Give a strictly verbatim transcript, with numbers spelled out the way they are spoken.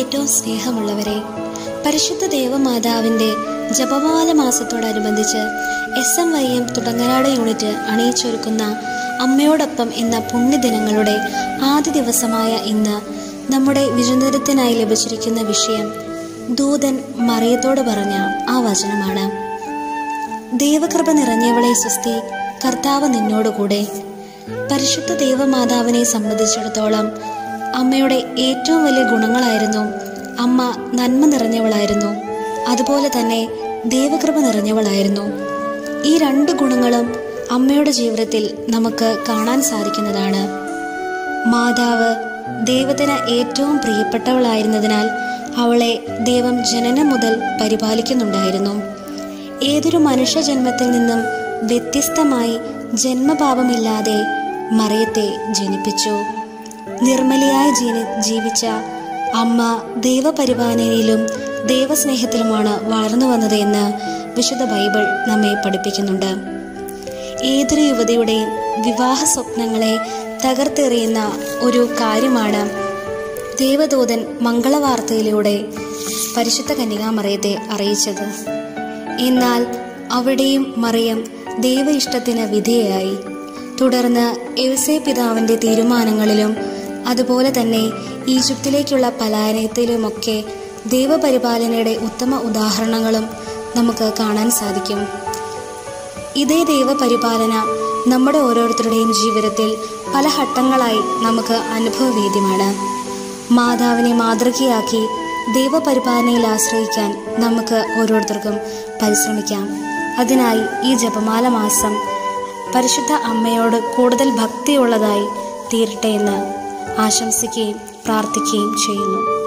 ഏറ്റവും സ്നേഹമുള്ളവരെ, പരിശുദ്ധ ദേവമാതാവിൻ്റെ ജപമാല മാസത്തോടനുബന്ധിച്ച് S M Y M Thudanganad unit അണിയിച്ചൊരുക്കുന്ന അമ്മയോടൊപ്പം എന്ന പുണ്യദിനങ്ങളുടെ ആദ്യ ദിവസമായ ഇന്ന് നമ്മുടെ വിചിന്തനത്തിനായി ലഭിച്ചിരിക്കുന്ന വിഷയം ദൂതൻ മറിയത്തോട് പറഞ്ഞ ആ വചനമാണ്. ദൈവകൃപ നിറഞ്ഞവളെ സ്വസ്തി, കർത്താവ് നിന്നോടുകൂടെ. പരിശുദ്ധ ദേവമാതാവിനെ സംബന്ധിച്ചിടത്തോളം അമ്മയുടെ ഏറ്റവും വലിയ ഗുണങ്ങളായിരുന്നു അമ്മ നന്മ നിറഞ്ഞവളായിരുന്നു, അതുപോലെ തന്നെ ദൈവകൃപ നിറഞ്ഞവളായിരുന്നു. ഈ രണ്ട് ഗുണങ്ങളും അമ്മയുടെ ജീവിതത്തിൽ നമുക്ക് കാണാൻ സാധിക്കുന്നതാണ്. മാതാവ് ദൈവത്തിന് ഏറ്റവും പ്രിയപ്പെട്ടവളായിരുന്നതിനാൽ അവളെ ദൈവം ജനനം മുതൽ പരിപാലിക്കുന്നുണ്ടായിരുന്നു. ഏതൊരു മനുഷ്യജന്മത്തിൽ നിന്നും വ്യത്യസ്തമായി ജന്മപാപമില്ലാതെ മറിയത്തെ ജനിപ്പിച്ചു. നിർമ്മലയായി ജീനി ജീവിച്ച അമ്മ ദൈവപരിപാലനയിലും ദൈവസ്നേഹത്തിലുമാണ് വളർന്നു വന്നത് എന്ന് വിശുദ്ധ ബൈബിൾ നമ്മെ പഠിപ്പിക്കുന്നുണ്ട്. ഏതൊരു യുവതിയുടെയും വിവാഹ സ്വപ്നങ്ങളെ തകർത്തെറിയുന്ന ഒരു കാര്യമാണ് ദേവദൂതൻ മംഗളവാർത്തയിലൂടെ പരിശുദ്ധ കന്യകാമറിയത്തെ അറിയിച്ചത്. എന്നാൽ അവിടെയും മറിയം ദൈവ ഇഷ്ടത്തിന് വിധേയായി. തുടർന്ന് യൗസേ പിതാവിൻ്റെ തീരുമാനങ്ങളിലും അതുപോലെ തന്നെ ഈജിപ്തിലേക്കുള്ള പലായനത്തിലുമൊക്കെ ദൈവപരിപാലനയുടെ ഉത്തമ ഉദാഹരണങ്ങളും നമുക്ക് കാണാൻ സാധിക്കും. ഇതേ ദൈവപരിപാലന നമ്മുടെ ഓരോരുത്തരുടെയും ജീവിതത്തിൽ പല ഘട്ടങ്ങളായി നമുക്ക് അനുഭവവേദ്യമാണ്. മാതാവിനെ മാതൃകയാക്കി ദൈവപരിപാലനയിൽ ആശ്രയിക്കാൻ നമുക്ക് ഓരോരുത്തർക്കും പരിശ്രമിക്കാം. അതിനായി ഈ ജപമാല മാസം പരിശുദ്ധ അമ്മയോട് കൂടുതൽ ഭക്തിയുള്ളതായി തീരട്ടെ എന്ന് ആശംസിക്കുകയും പ്രാർത്ഥിക്കുകയും ചെയ്യുന്നു.